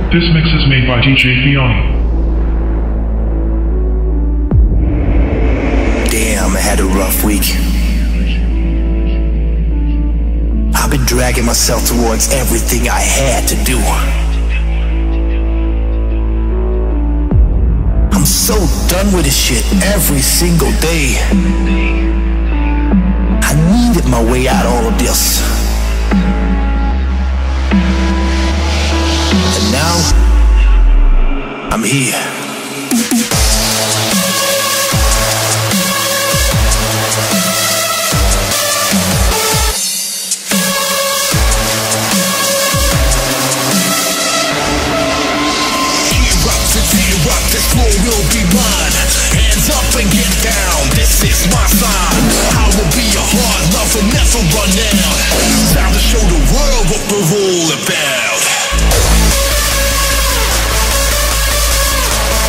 This mix is made by DJ Fioni. Damn, I had a rough week. I've been dragging myself towards everything I had to do. I'm so done with this shit every single day. I needed my way out of all of this. And now, I'm here. This floor will be mine. Hands up and get down. This is my sign. I will be your hard lover, never run out. Time to show the world what we're all about.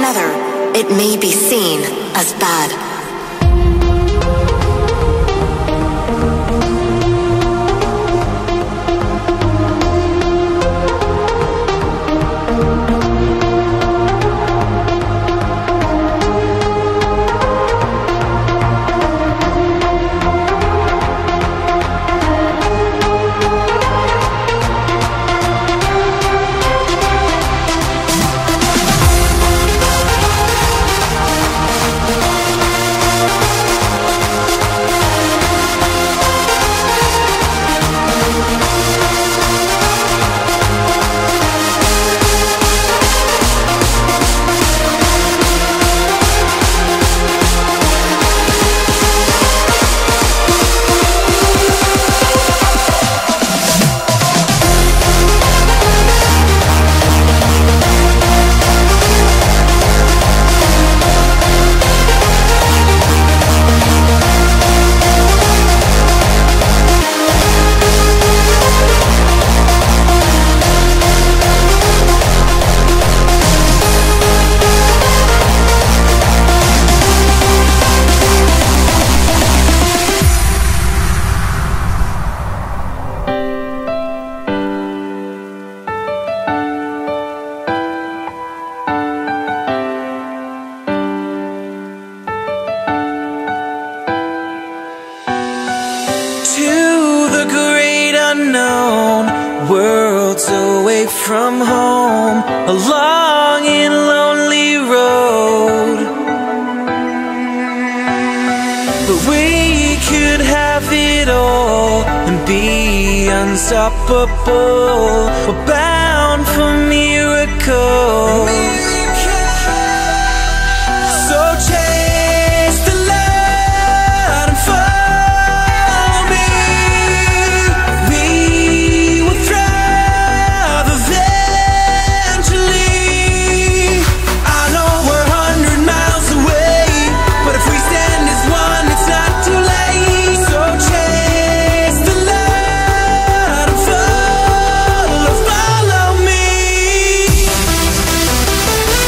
another, it may be seen as bad. Worlds away from home, a long and lonely road. But we could have it all and be unstoppable. We're bound for miracles. So chase the light and follow me. We will thrive eventually. I know we're 100 miles away, but if we stand as one, it's not too late. So chase the light and follow me.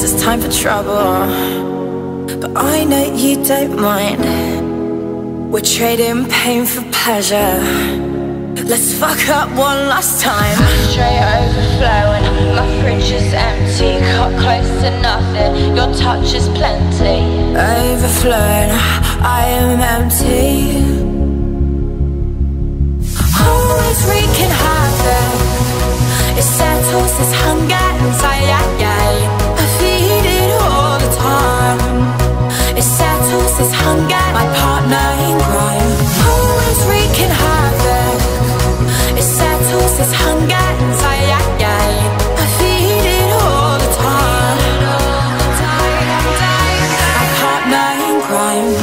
it's time for trouble, but I know you don't mind. We're trading pain for pleasure. Let's fuck up one last time. Straight overflowing, my fridge is empty. Cut close to nothing, your touch is plenty. Overflowing, I am empty. Always wreaking havoc. It settles this hunger inside. I feed it all the time. It settles this hunger. My partner in crime. Always wreaking havoc. It settles this hunger inside. I feed it all the time. My partner in crime.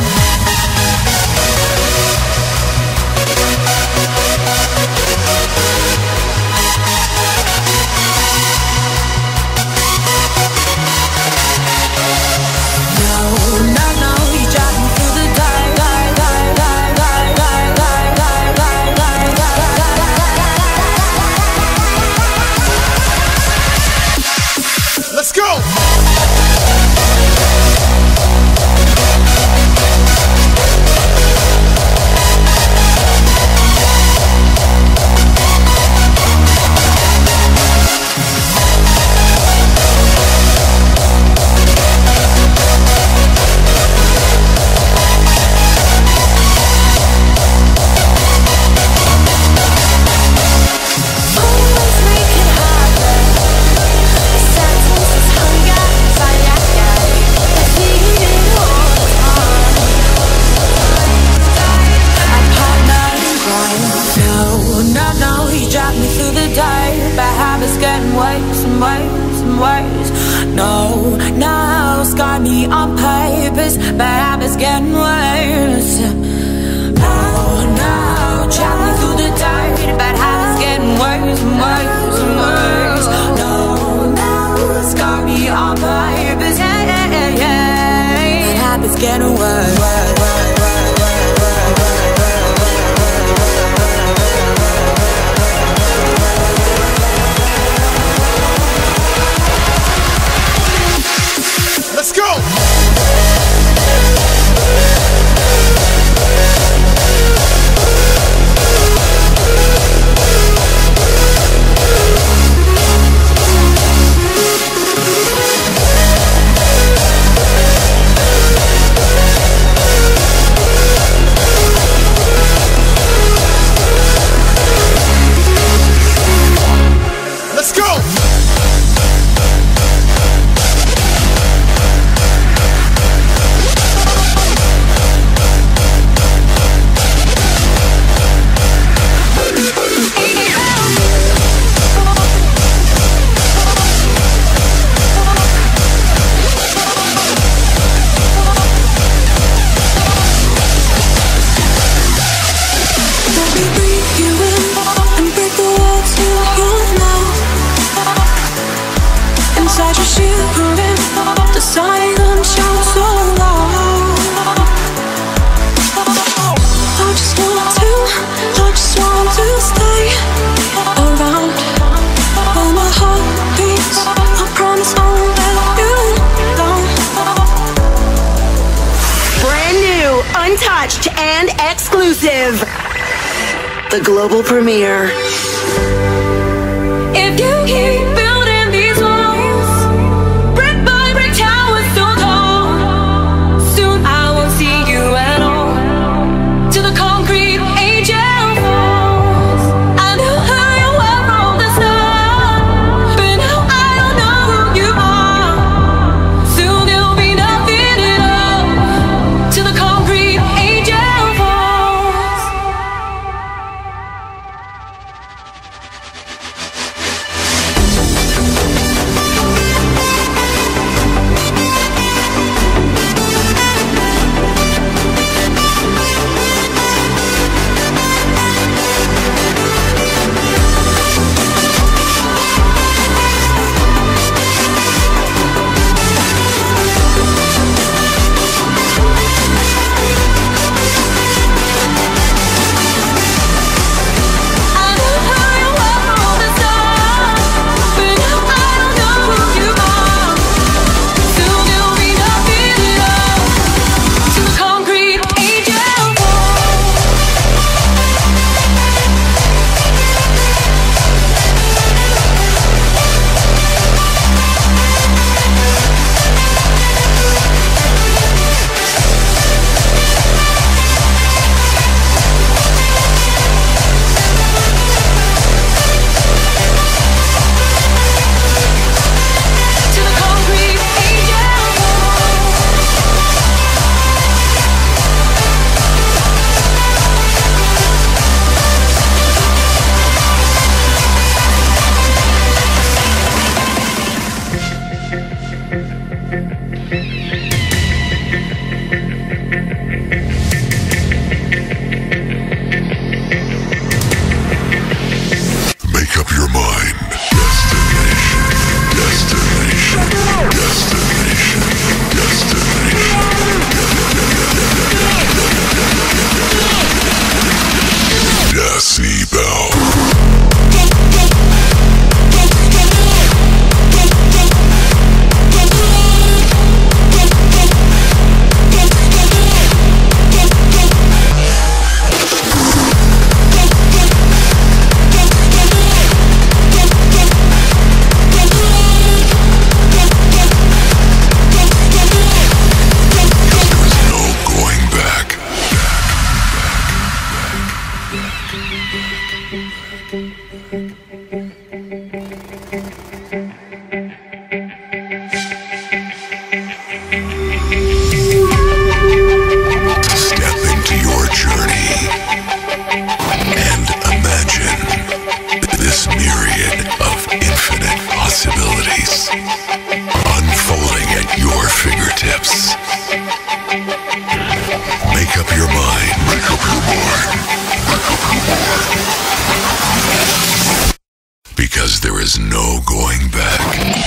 The global premiere. If you keep building these walls, brick by brick towers so tall, soon I won't see you at all. Till the concrete angel falls. I knew who you were from the start, but now I don't know who you are. Soon there'll be nothing at all. Till the concrete angel falls. Step into your journey and imagine this myriad of infinite possibilities unfolding at your fingertips. Make up your mind. Make up your mind. Make up your mind. Because there is no going back.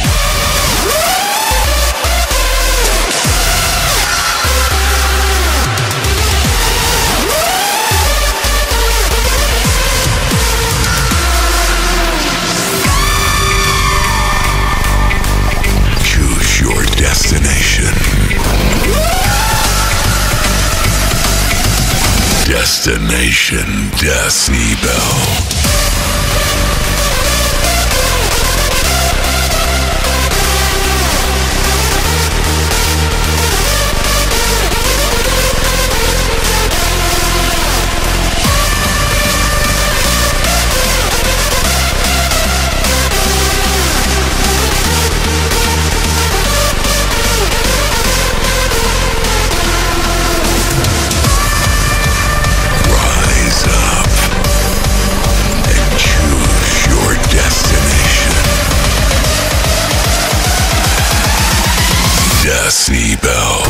Destination. Destination Decibel. Decibel.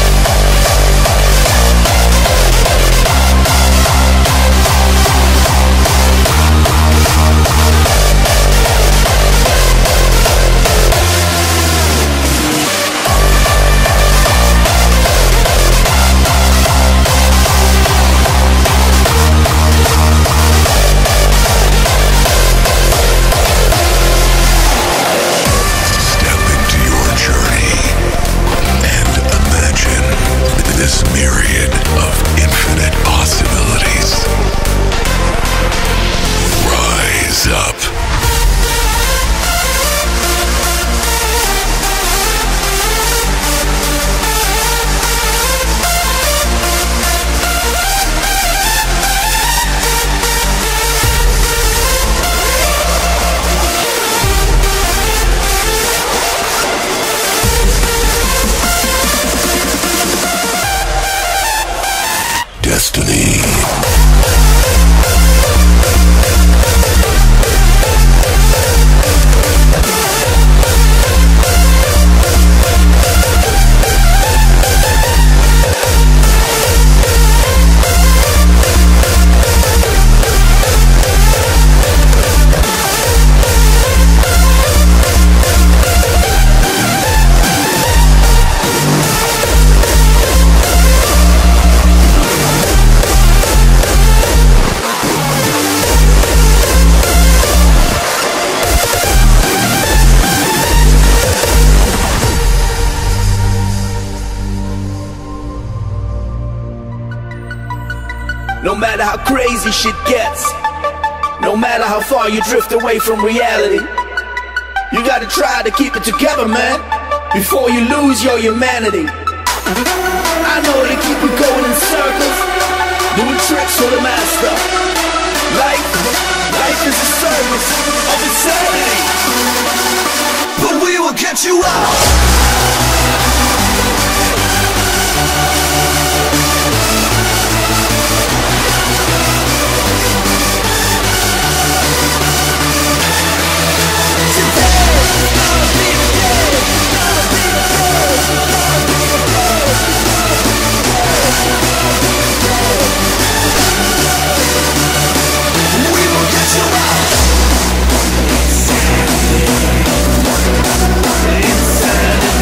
This myriad of infinite possibilities. Rise up. Destiny. No matter how crazy shit gets, no matter how far you drift away from reality, you gotta try to keep it together, man, before you lose your humanity. I know they keep you going in circles, doing tricks for the master. Life is a service of insanity, but we will get you out. Insanity.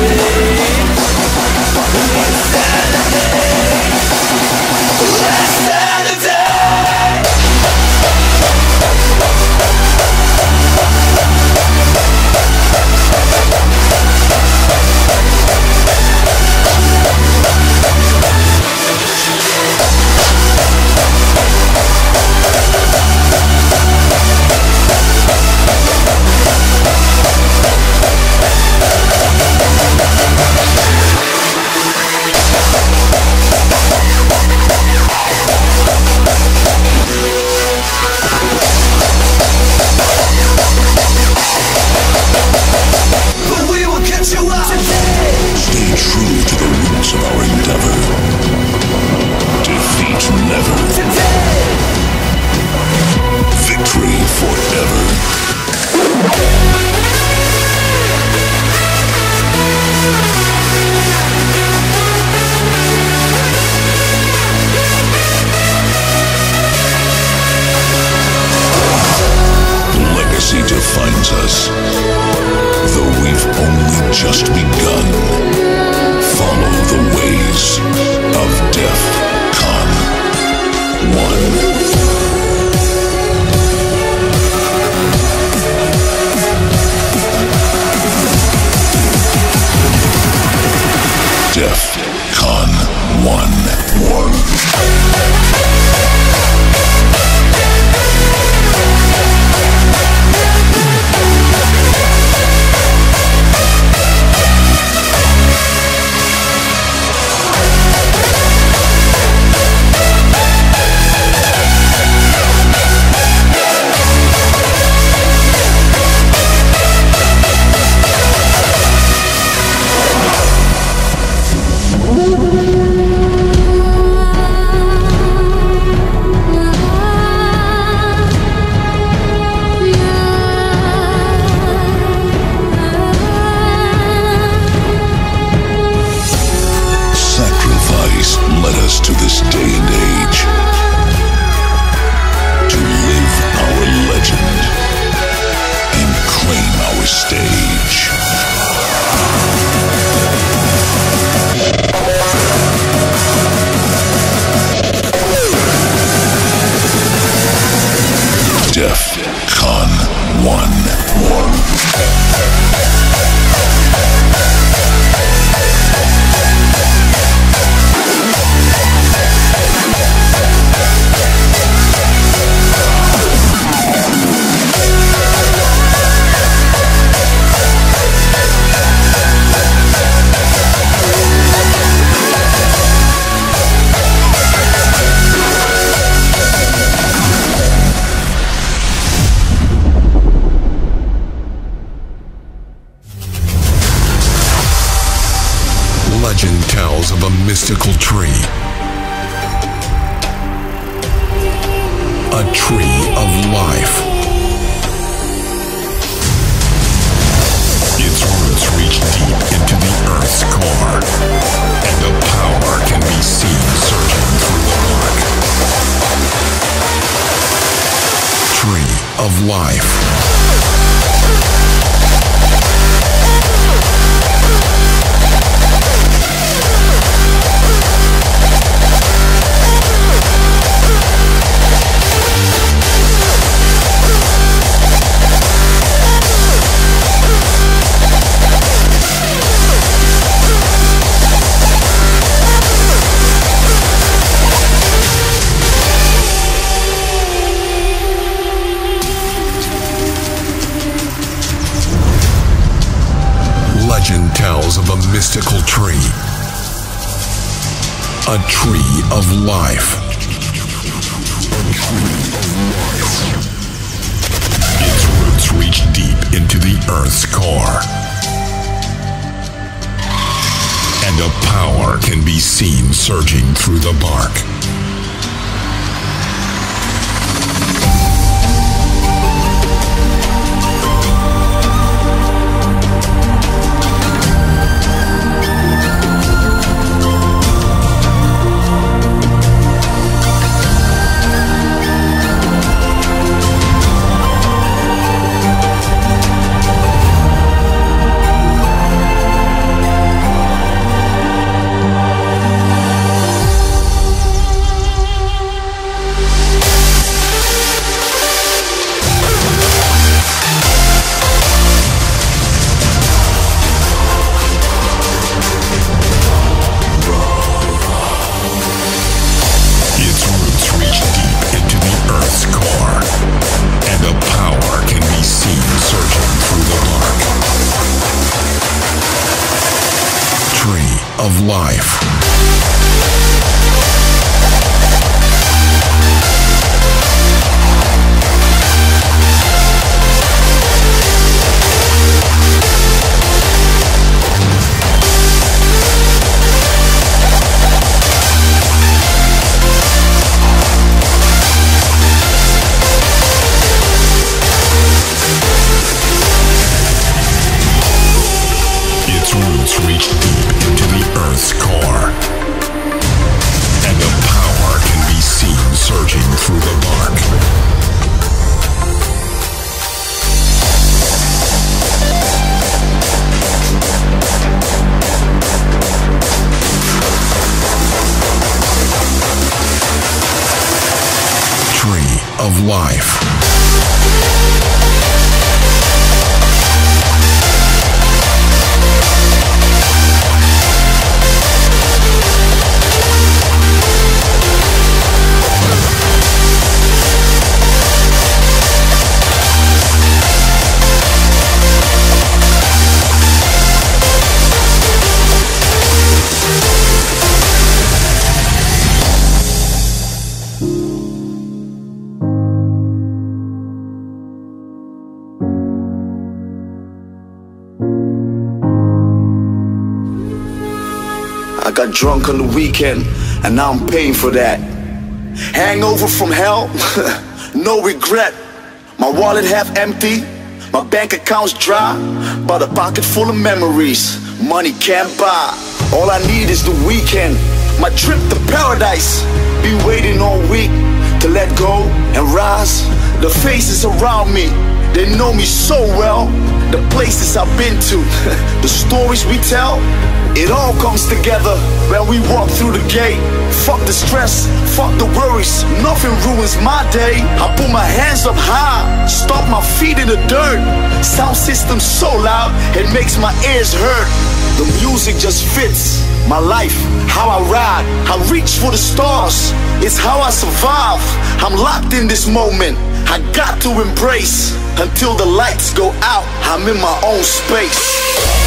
Legend tells of a mystical tree. A tree of life. Its roots reach deep into the Earth's core, and the power can be seen surging through the bark. Tree of life. Legend tells of a mystical tree. A tree of life. Its roots reach deep into the Earth's core, and a power can be seen surging through the bark. Of life. Its roots reach deep into the Earth's core, and a power can be seen surging through the bark. Tree of life. got drunk on the weekend, and now I'm paying for that. Hangover from hell, no regret. My wallet half empty, my bank account's dry, but a pocket full of memories money can't buy. All I need is the weekend, my trip to paradise. Been waiting all week to let go and rise. The faces around me, they know me so well. The places I've been to, the stories we tell, it all comes together when we walk through the gate. Fuck the stress, fuck the worries, nothing ruins my day. I put my hands up high, stomp my feet in the dirt. Sound system so loud, it makes my ears hurt. The music just fits my life, how I ride, I reach for the stars. It's how I survive, I'm locked in this moment. I got to embrace, until the lights go out, I'm in my own space.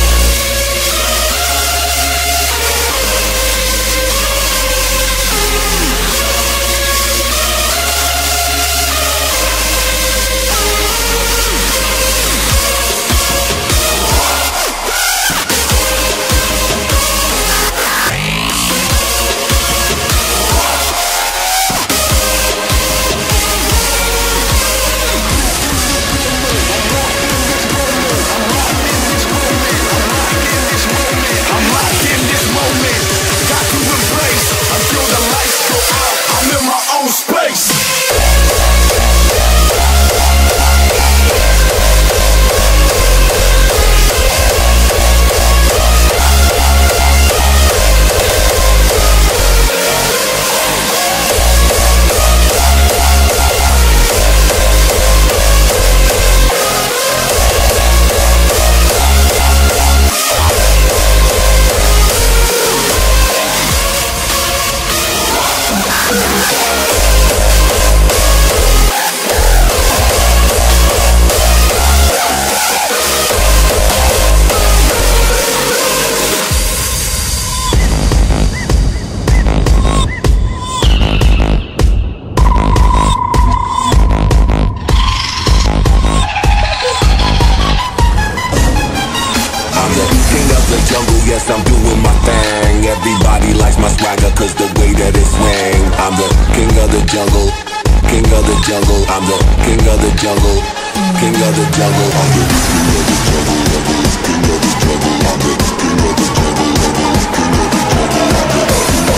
I'm doing my thing. Everybody likes my swagger cause the way that it swing. I'm the king of the jungle, king of the jungle. I'm the king of the jungle, king of the jungle. I'm the king of the jungle, king of the jungle. I'm the king of the jungle, king of the jungle.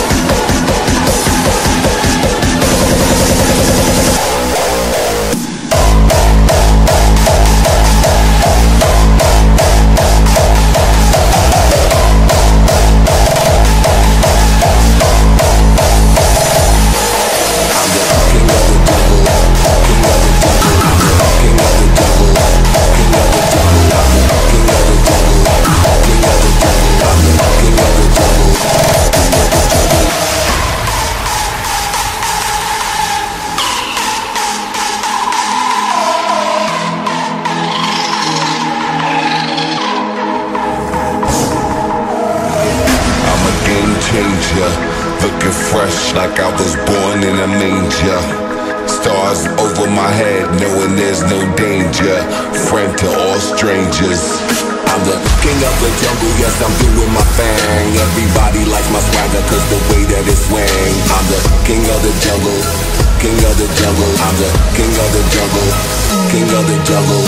Looking fresh like I was born in a manger. Stars over my head knowing there's no danger. Friend to all strangers. I'm the king of the jungle, yes I'm doing my thing. Everybody likes my swagger cause the way that it swing. I'm the king of the jungle, king of the jungle. I'm the king of the jungle, king of the jungle.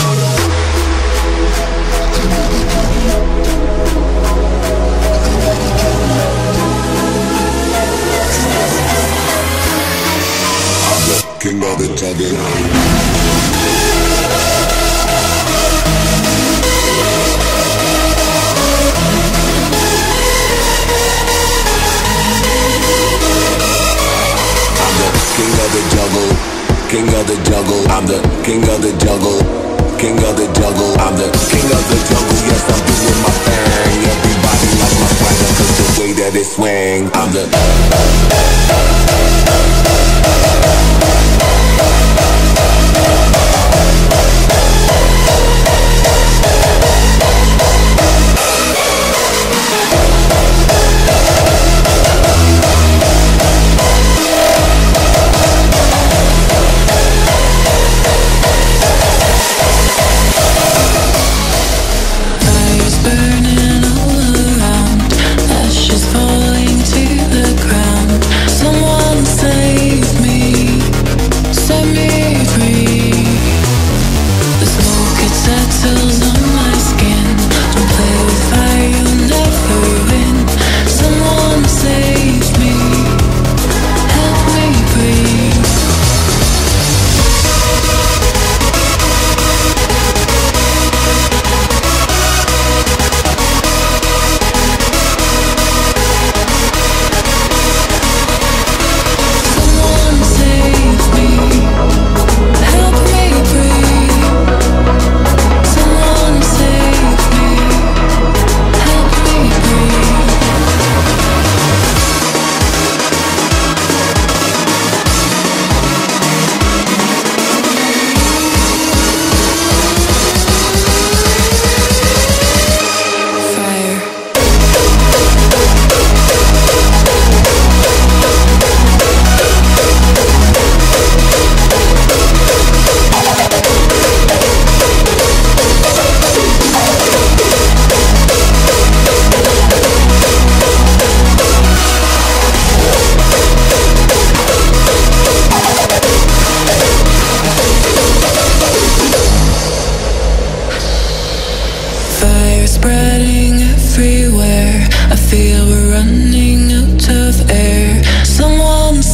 King of the jungle. King of the jungle, king of the jungle. I'm the king of the jungle, king of the jungle. I'm the king of the jungle. Yes, I'm doing my thing. Everybody likes my swagger cause the way that it swing. I'm the Fires burning all around, ashes falling to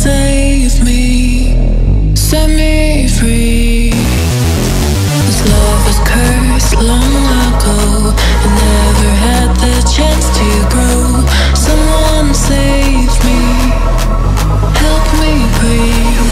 save me, set me free. This love was cursed long ago and never had the chance to grow. Someone save me, help me breathe.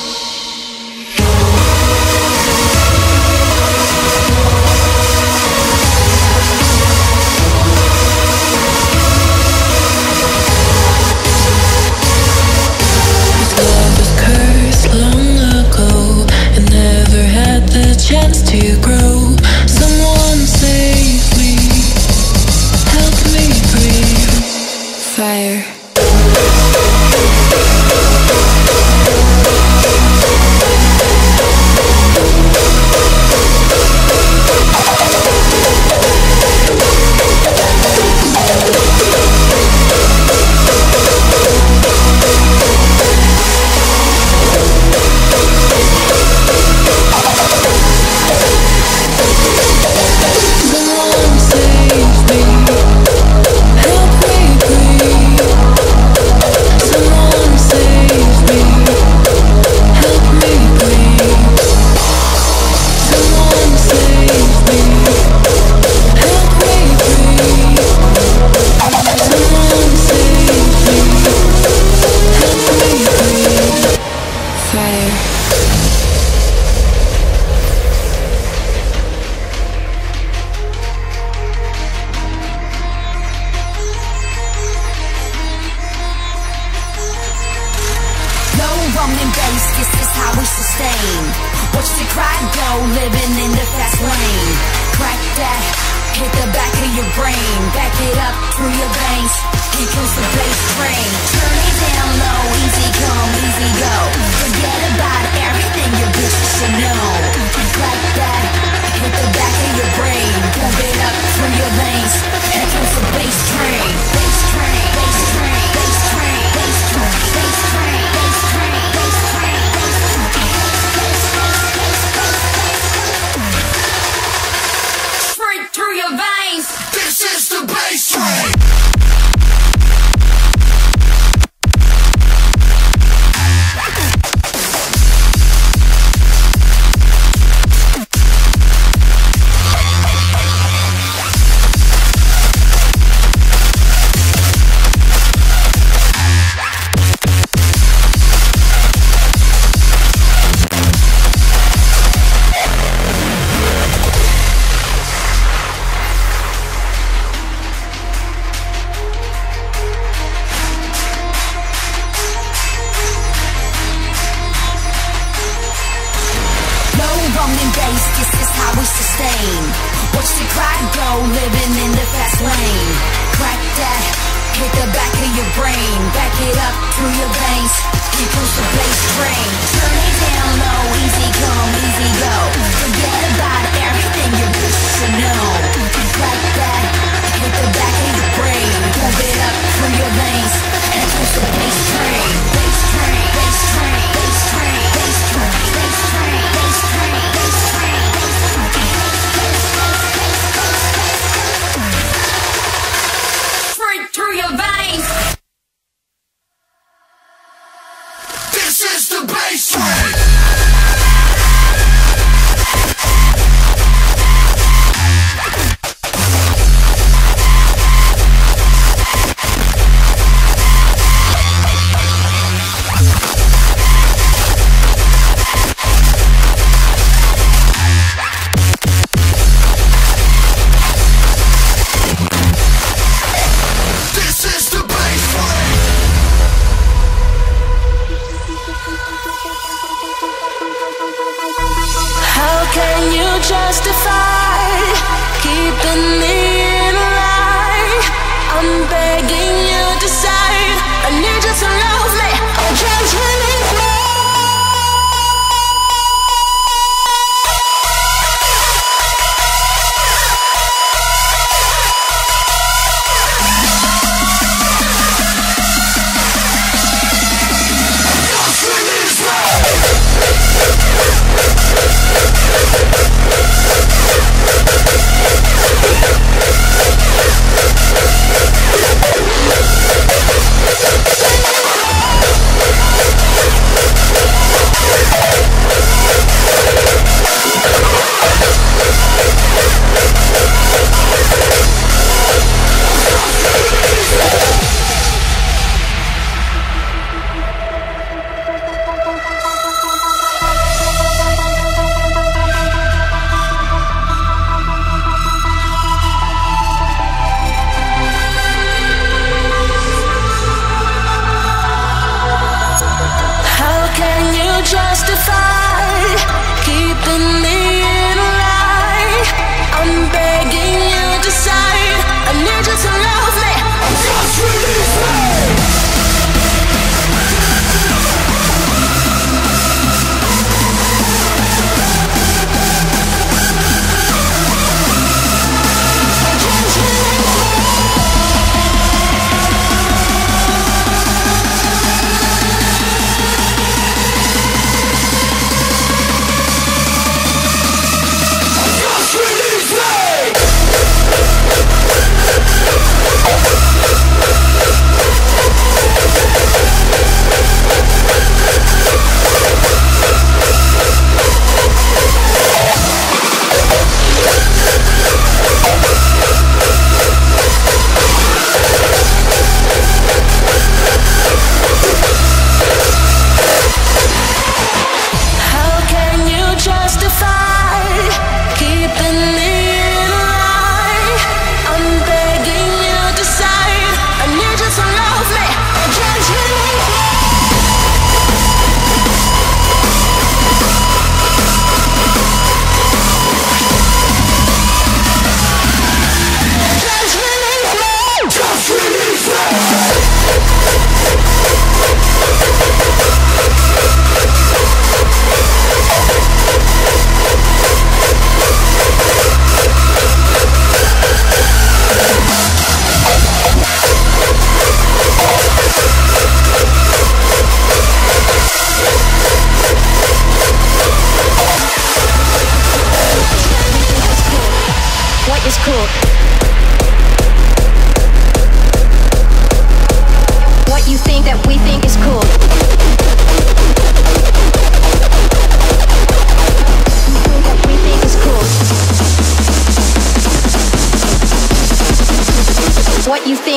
Chance to grow. Someone save me, help me breathe. Fire.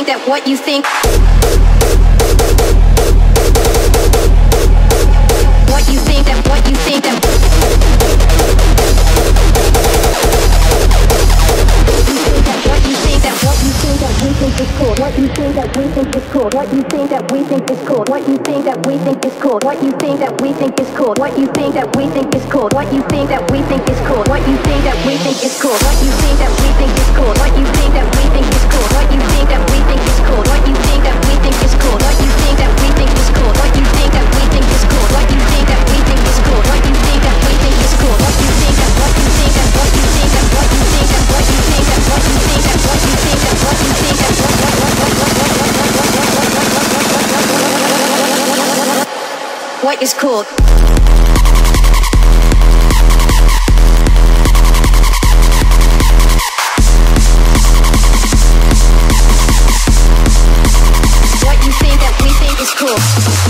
that what you think. What you think that what you think that. What you think that what you think that we think is cool. What you think that we think is cool. What you think that we think is cool. What you think that we think is cool. What you think that we think is cool. What you think that we think is cool. What you think that we think is cool. What you think that we think is cool. What you think that we think is cool. What you think that we think is cool. What you think that we think is cool. What you think that we think is cool. What you think that we think is cool. What you think that we think is cool. What you think that we think is cool. What you think that we think is cool. What you think that what you think that what you think that what you think that what you think that what you think that what you think that what you think that what is cool? What you think that we think is cool?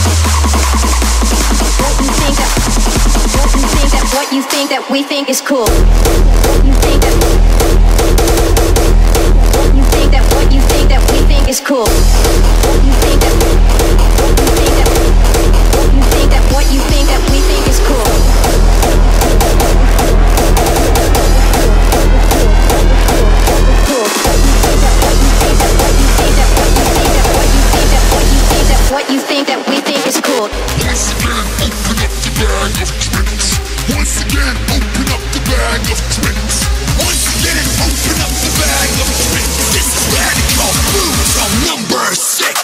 What you think that what you think that we think is cool? What you think that what you think that what you think that we think is cool? What you think that what you think that what you think that what you think that we think is cool? What you think that we think is cool? Once again, open up the bag of tricks. Once again, open up the bag of tricks. Once again, open up the bag of tricks. This is Radical Blues on number 6.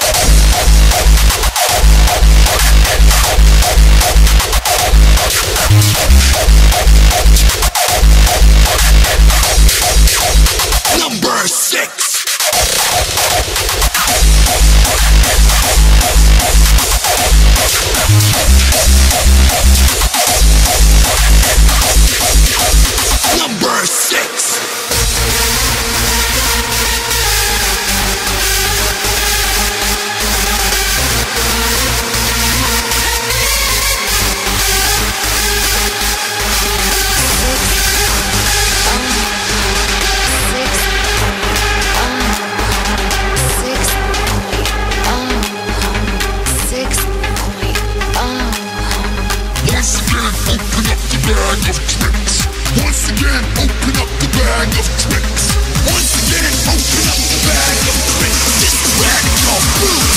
Number 6. Number 6. Once again, open up the bag of tricks. Once again, open up the bag of tricks. This is Radical Blues.